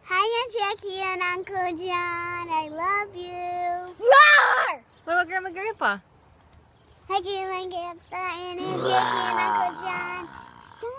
Hi, Aunt Jackie and Uncle John. I love you. Roar! What about Grandma and Grandpa? Hi, Grandma and Grandpa and Aunt Jackie and Uncle John. Stop.